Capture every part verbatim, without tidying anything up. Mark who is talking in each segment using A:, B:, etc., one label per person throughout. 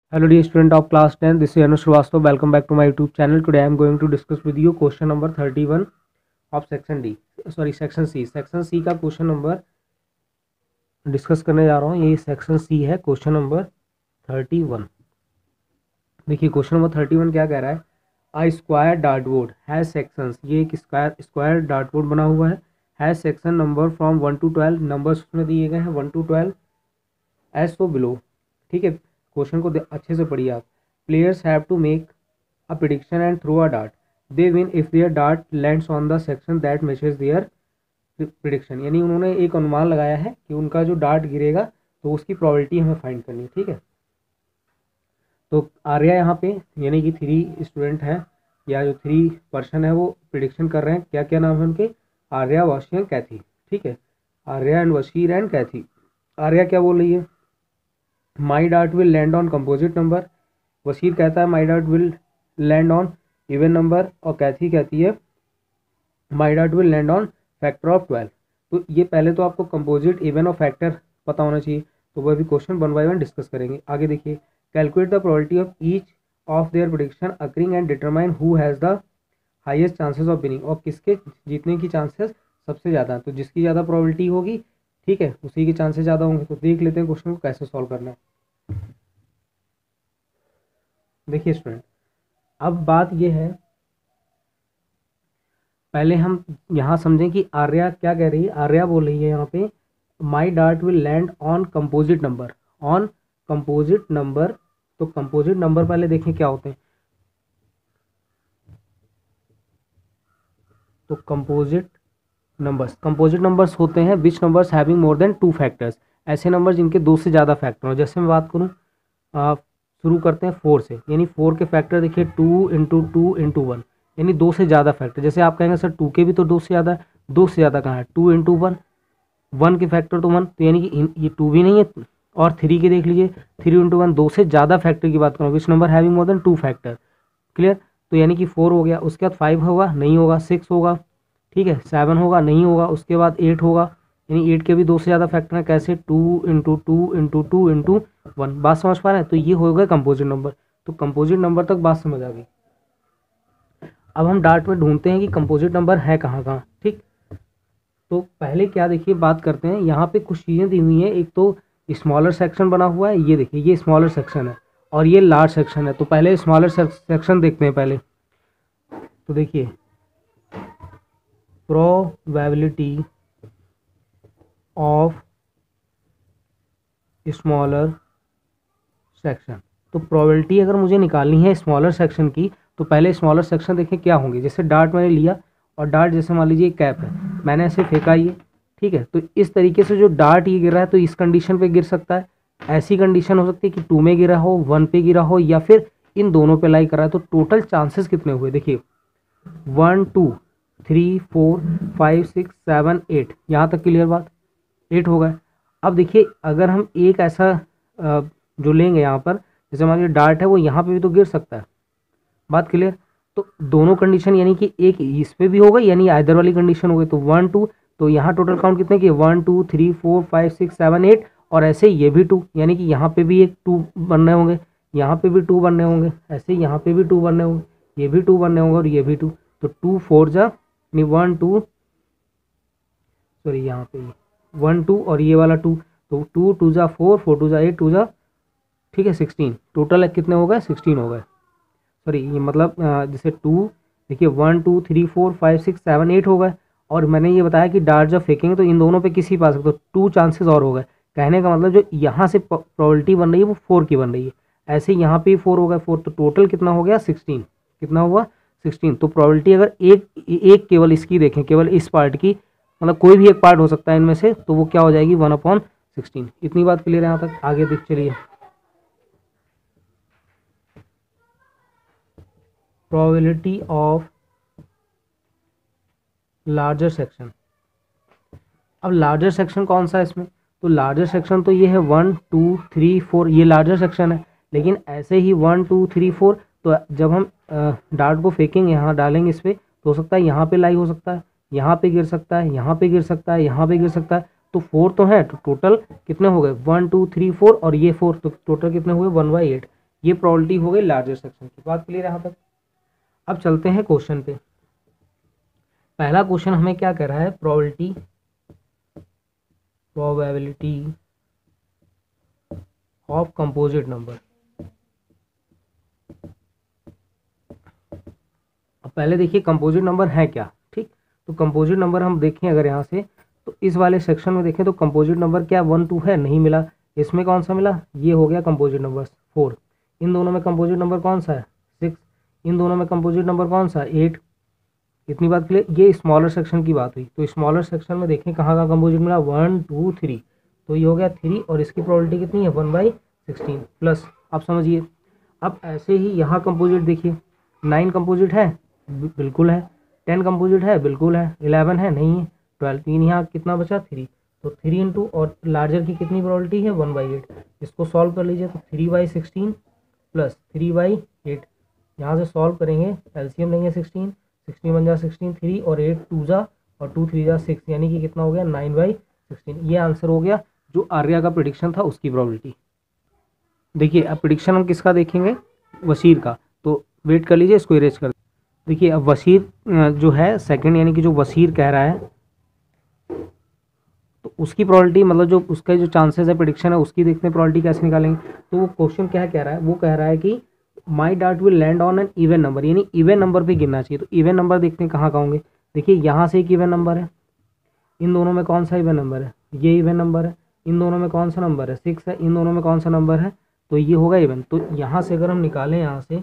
A: Hello dear student of class ten, this is Anu Srivastava. Welcome back to my YouTube channel. Today I am going to discuss with you question number thirty-one of section D. Sorry, section C. Section C का question number discuss करने जा रहा हूँ. ये section C है, question number thirty one. देखिए question number thirty one क्या कह रहा है. A square dartboard has sections. ये एक स्क्वायर स्क्वायर डार्टबोर्ड बना हुआ है. Has section number from one to twelve. Numbers उसमें दिए गए हैं one to twelve as so below. ठीक है, क्वेश्चन को अच्छे से पढ़िए आप. Players have to make a prediction and throw a dart. They win if their dart lands on the section that matches their prediction. यानी उन्होंने एक अनुमान लगाया है कि उनका जो डार्ट गिरेगा तो उसकी प्रोबेबिलिटी हमें फाइंड करनी है. ठीक है, तो आर्या यहाँ पे यानी कि थ्री स्टूडेंट हैं या जो थ्री पर्सन है वो प्रिडिक्शन कर रहे हैं. क्या क्या नाम है उनके? Arya, Vashir and Kathy. ठीक है, Arya and Vashir and Kathy. Arya क्या बोल रही है? My dart will land on composite number. Vasir कहता है my dart will land on even number. और कैथी कहती है my dart will land on factor of twelve. तो ये पहले तो आपको कंपोजिट, इवन और फैक्टर पता होना चाहिए. तो वो अभी question one by one discuss करेंगे. आगे देखिए, calculate the probability of each of their prediction occurring and determine who has the highest chances of winning. और किसके जीतने की चांसेस सबसे ज़्यादा. तो जिसकी ज़्यादा प्रोबेबिलिटी होगी, ठीक है, उसी के चांसेस ज़्यादा होंगे. तो देख लेते हैं क्वेश्चन को कैसे सॉल्व करना है. देखिए स्टूडेंट, अब बात ये है, पहले हम यहाँ समझें कि आर्या क्या कह रही है. आर्या बोल रही है यहाँ पे my dart will land on composite number. On composite number. तो कंपोजिट नंबर पहले देखें क्या होते हैं. तो कंपोजिट नंबर्स कंपोजिट नंबर्स होते हैं which numbers having more than two factors. ऐसे नंबर जिनके दो से ज़्यादा फैक्टर हो. जैसे मैं बात करूँ, शुरू करते हैं फोर से. यानी फोर के फैक्टर देखिए two into two into one, यानी दो से ज़्यादा फैक्टर. जैसे आप कहेंगे सर टू के भी तो दो से ज़्यादा है. दो से ज़्यादा कहाँ है? Two into one. वन के फैक्टर तो वन, तो यानी कि ये टू भी नहीं है. और थ्री के देख लीजिए, थ्री इंटू वन, दो से ज़्यादा फैक्टर की बात करूँ. Which number having more than two factor. Clear. तो यानी कि फोर हो गया. उसके बाद फाइव होगा, नहीं होगा. सिक्स होगा, ठीक है. सेवन होगा, नहीं होगा. उसके बाद एट होगा, यानी एट के भी दो से ज़्यादा फैक्टर हैं. कैसे? Two into two into two into one. बात समझ पा रहे हैं? तो ये हो गए कंपोजिट नंबर. तो कंपोजिट नंबर तक बात समझ आ गई. अब हम डार्ट में ढूंढते हैं कि कंपोजिट नंबर है कहाँ कहाँ. ठीक, तो पहले क्या देखिए बात करते हैं. यहाँ पे कुछ चीज़ें दी हुई हैं. एक तो स्मॉलर सेक्शन बना हुआ है. ये देखिए, ये स्मॉलर सेक्शन है और ये लार्ज सेक्शन है. तो पहले स्मॉलर सेक्शन देखते हैं पहले. तो देखिए, प्रोबेबिलिटी ऑफ स्मॉलर सेक्शन. तो प्रोबेबिलिटी अगर मुझे निकालनी है स्मॉलर सेक्शन की, तो पहले स्मॉलर सेक्शन देखें क्या होंगे. जैसे डार्ट मैंने लिया और डार्ट जैसे मान लीजिए कैप है, मैंने ऐसे फेंका ये, ठीक है. तो इस तरीके से जो डार्ट ये गिर रहा है तो इस कंडीशन पे गिर सकता है. ऐसी कंडीशन हो सकती है कि टू में गिरा हो, वन पे गिरा हो, या फिर इन दोनों पे लाई कर रहा है. तो टोटल चांसेस कितने हुए देखिए, one two three four five six seven eight. यहाँ तक क्लियर बात? एट हो गए. अब देखिए, अगर हम एक ऐसा जो लेंगे यहाँ पर, जैसे मान लीजिए डार्ट है वो यहाँ पे भी तो गिर सकता है. बात क्लियर? तो दोनों कंडीशन, यानी कि एक इस पे भी होगा, यानी आइदर वाली कंडीशन हो गई. तो वन टू, तो यहाँ टोटल काउंट कितने किए? One two three four five six seven eight. और ऐसे ये भी टू, यानी कि यहाँ पे भी एक टू बनने होंगे, यहाँ पे भी टू बनने होंगे, ऐसे यहाँ पे भी टू बनने होंगे, ये भी टू बनने होंगे और ये भी टू. तो टू फोर जा यानी वन टू, सॉरी यहाँ पे वन टू और ये वाला टू. तो टू टू जा फोर, फोर टू जा एट, टू जा, ठीक है, सिक्सटीन. टोटल कितने हो गए? सिक्सटीन हो गए. सॉरी, ये मतलब जैसे टू देखिए, one two three four five six seven eight हो गए. और मैंने ये बताया कि डार्ट जब फेंकेंगे तो इन दोनों पे किसी पा सकते. तो टू चांसेस और हो गए. कहने का मतलब जो यहाँ से प्रोबेबिलिटी बन रही है वो फोर की बन रही है. ऐसे यहाँ पे फोर हो गए, फोर. तो टोटल कितना हो गया? सिक्सटीन. कितना हुआ? सिक्सटीन. तो प्रोबेबिलिटी अगर एक एक केवल इसकी देखें, केवल इस पार्ट की, मतलब कोई भी एक पार्ट हो सकता है इनमें से, तो वो क्या हो जाएगी? One upon sixteen. इतनी बात क्लियर है यहाँ तक? आगे देख चलिए, प्रोबेबिलिटी ऑफ लार्जर सेक्शन. अब लार्जर सेक्शन कौन सा है इसमें? तो लार्जर सेक्शन तो ये है वन टू थ्री फोर, ये लार्जर सेक्शन है. लेकिन ऐसे ही वन टू थ्री फोर, तो जब हम डार्ट को फेंकेंगे, यहाँ डालेंगे इस पर, तो हो सकता है यहाँ पे लाई हो सकता है, यहाँ पे गिर सकता है, यहाँ पे गिर सकता है, यहाँ पे गिर सकता है. तो फोर तो है. तो टोटल कितने हो गए? वन टू थ्री फोर और ये फोर. तो टोटल कितने हुए? One by eight. ये प्रोबेबिलिटी हो गई लार्जर सेक्शन की। बात क्लियर है यहाँ तक। अब चलते हैं क्वेश्चन पे। पहला क्वेश्चन हमें क्या कह रहा है, probability probability of composite number. अब पहले देखिए कंपोजिट नंबर है क्या, ठीक। तो कंपोजिट नंबर हम देखें अगर यहाँ से, तो इस वाले सेक्शन में देखें तो कंपोजिट नंबर क्या वन टू है, नहीं मिला। इसमें कौन सा मिला, ये हो गया कंपोजिट नंबर फोर। इन दोनों में कंपोजिट नंबर कौन सा है, सिक्स। इन दोनों में कंपोजिट नंबर कौन सा है, एट। इतनी बात क्लियर। ये स्मॉलर सेक्शन की बात हुई। तो स्मॉलर सेक्शन में देखें कहाँ का कंपोजिट मिला, वन टू थ्री। तो ये हो गया थ्री, और इसकी प्रोबेबिलिटी कितनी है, वन बाई सिक्सटीन प्लस। आप समझिए। अब ऐसे ही यहाँ कंपोजिट देखिए, नाइन कंपोजिट है, बिल्कुल है। टेन कंपोजिट है, बिल्कुल है। इलेवन है, नहीं है। ट्वेल्व, तीन, यहाँ कितना बचा, थ्री। तो थ्री इंटू और लार्जर की कितनी प्रोबेबिलिटी है, वन बाई एट। इसको सॉल्व कर लीजिए। तो three by sixteen plus three by eight, यहाँ से सॉल्व करेंगे, एलसीएम लेंगे सिक्सटीन, सिक्सटीन वन जा सिक्सटीन, थ्री और एट टू जा, और टू थ्री जा सिक्स, यानी कि कितना हो गया, नाइन बाई सिक्सटीन। ये आंसर हो गया जो आर्या का प्रिडिक्शन था उसकी प्रोबेबिलिटी। देखिए अब प्रिडिक्शन हम किसका देखेंगे, वसीर का। तो वेट कर लीजिए, इसको इरेज कर। देखिए अब वसीर जो है सेकंड, यानी कि जो वसीर कह रहा है, तो उसकी प्रोबेबिलिटी मतलब जो उसका जो चांसेस है प्रिडिक्शन है उसकी देखते हैं प्रोबेबिलिटी कैसे निकालेंगे। तो वो क्वेश्चन क्या कह रहा है, वो कह रहा है कि my dart will land on an even number, यानी इवन नंबर पे गिरना चाहिए। तो इवन नंबर देखते हैं कहाँ का होंगे। देखिए यहाँ से एक इवन नंबर है, इन दोनों में कौन सा इवन नंबर है, ये इवन नंबर है। इन दोनों में कौन सा नंबर है, सिक्स है। इन दोनों में कौन सा नंबर है, तो ये होगा इवन। तो यहाँ से अगर हम निकालें यहाँ से,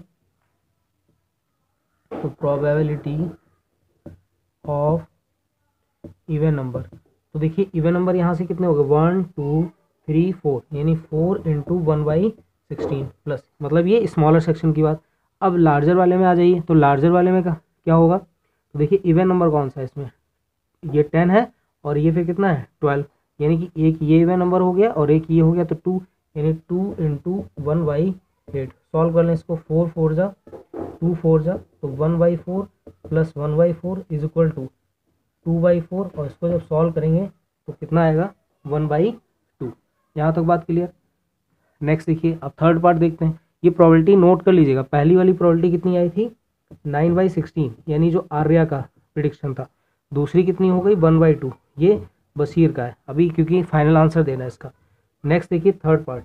A: तो प्रोबेबिलिटी ऑफ इवन नंबर, तो देखिए इवन नंबर यहाँ से कितने हो गए, वन टू थ्री फोर, यानी four into one by sixteen plus, मतलब ये स्मॉलर सेक्शन की बात। अब लार्जर वाले में आ जाइए। तो लार्जर वाले में का क्या होगा, तो देखिए इवन नंबर कौन सा है इसमें, ये टेन है, और ये फिर कितना है, ट्वेल्व, यानी कि एक ये इवन नंबर हो गया और एक ये हो गया, तो टू, यानी two into one by eight. Solve कर लें इसको, फोर फोर जा टू, फोर जा तो one by four plus one by four is equal to two by four, और इसको जब सॉल्व करेंगे तो कितना आएगा, वन बाई टू। यहाँ तक बात क्लियर। नेक्स्ट देखिए, अब थर्ड पार्ट देखते हैं। ये प्रोबेबिलिटी नोट कर लीजिएगा। पहली वाली प्रोबेबिलिटी कितनी आई थी, नाइन बाई सिक्सटीन, यानी जो आर्या का प्रिडिक्शन था। दूसरी कितनी हो गई, वन बाई टू, ये बशीर का है अभी, क्योंकि फाइनल आंसर देना है इसका। नेक्स्ट देखिए थर्ड पार्ट।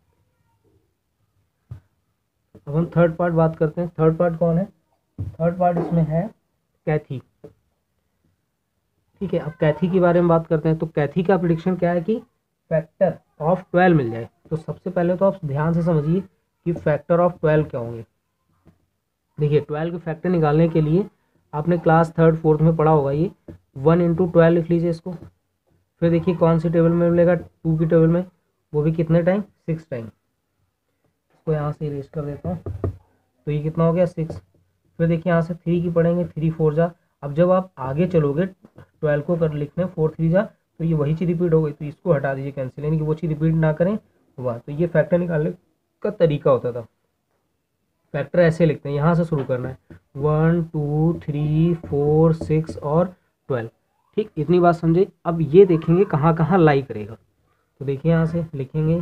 A: अब हम थर्ड पार्ट बात करते हैं। थर्ड पार्ट कौन है, थर्ड पार्ट इसमें है कैथी, ठीक है। अब कैथी के बारे में बात करते हैं। तो कैथी का प्रिडिक्शन क्या है कि फैक्टर ऑफ ट्वेल्व मिल जाए। तो सबसे पहले तो आप ध्यान से समझिए कि फैक्टर ऑफ ट्वेल्व क्या होंगे। देखिए ट्वेल्व के फैक्टर निकालने के लिए आपने क्लास थर्ड फोर्थ में पढ़ा होगा, ये वन इंटू ट्वेल्व लिख लीजिए इसको। फिर देखिए कौन सी टेबल में मिलेगा, टू की टेबल में, वो भी कितने टाइम, सिक्स टाइम। इसको यहाँ से इरेज कर देता हूँ। तो ये कितना हो गया, सिक्स। फिर देखिए यहाँ से थ्री की पढ़ेंगे, थ्री फोर जा। अब जब आप आगे चलोगे ट्वेल्व को कर लिखने, फोर थ्री जा, तो ये वही चीज़ रिपीट हो गई। तो इसको हटा दीजिए कैंसिल, यानी कि वो चीज़ रिपीट ना करें हुआ। तो ये फैक्टर निकालने का तरीका होता था। फैक्टर ऐसे लिखते हैं, यहाँ से शुरू करना है, one two three four six और ट्वेल्व, ठीक। इतनी बात समझे। अब ये देखेंगे कहाँ कहाँ लाई करेगा। तो देखिए यहाँ से लिखेंगे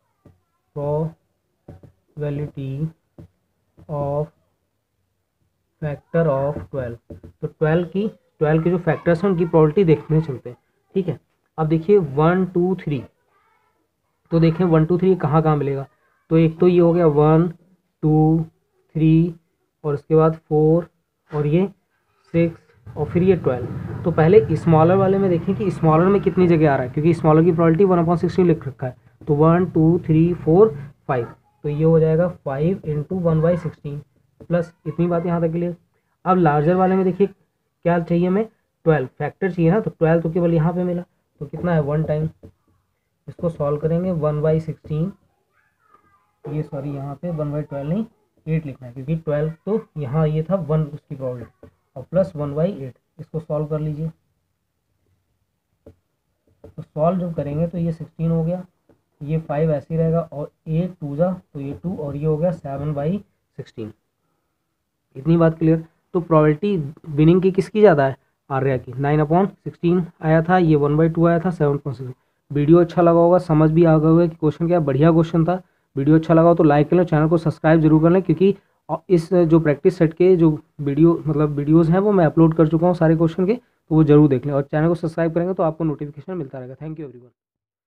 A: probability of factor of twelve. तो ट्वेल्व की ट्वेल्व के जो फैक्टर्स हैं उनकी प्रोबेबिलिटी देखने चलते हैं, ठीक है। अब देखिए वन टू थ्री, तो देखें वन टू थ्री कहाँ कहाँ मिलेगा। तो एक तो ये हो गया वन टू थ्री, और उसके बाद फोर, और ये सिक्स, और फिर ये ट्वेल्व। तो पहले स्मॉलर वाले में देखें कि स्मॉलर में कितनी जगह आ रहा है, क्योंकि स्मॉलर की प्रोबेबिलिटी वन अपॉन सिक्सटीन लिख रखा है। तो one two three four five, तो ये हो जाएगा five into one by sixteen plus. इतनी बात यहाँ तक के लिए। अब लार्जर वाले में देखिए क्या चाहिए हमें, ट्वेल्व फैक्टर चाहिए ना। तो ट्वेल्व तो केवल यहाँ पे मिला, तो कितना है, वन टाइम। इसको सॉल्व करेंगे, वन बाई सिक्सटीन, ये सॉरी यहाँ पे वन बाई ट्वेल्व नहीं एट लिखना है, क्योंकि ट्वेल्व तो यहाँ ये था वन उसकी प्रोबेबिलिटी, और प्लस वन बाई एट। इसको सॉल्व कर लीजिए। तो सॉल्व जब करेंगे तो ये सिक्सटीन हो गया, ये फाइव ऐसे ही रहेगा, और एट टू जा तो ये टू, और ये हो गया सेवन बाई सिक्सटीन। इतनी बात क्लियर। तो प्रोबेबिलिटी विनिंग की किसकी ज़्यादा है, आर्या की। नाइन अपॉन सिक्सटीन आया था, ये वन बाई टू आया था, सेवन अपॉन सिक्सटीन। वीडियो अच्छा लगा होगा, समझ भी आ गया होगा कि क्वेश्चन क्या, बढ़िया क्वेश्चन था। वीडियो अच्छा लगा हो तो लाइक कर लें, चैनल को सब्सक्राइब जरूर कर लें, क्योंकि इस जो प्रैक्टिस सेट के जो वीडियो मतलब वीडियोज़ हैं वो मैं अपलोड कर चुका हूँ सारे क्वेश्चन के, तो वो जरूर देख लें और चैनल को सब्सक्राइब करेंगे तो आपको नोटिफिकेशन मिलता रहेगा। Thank you everyone.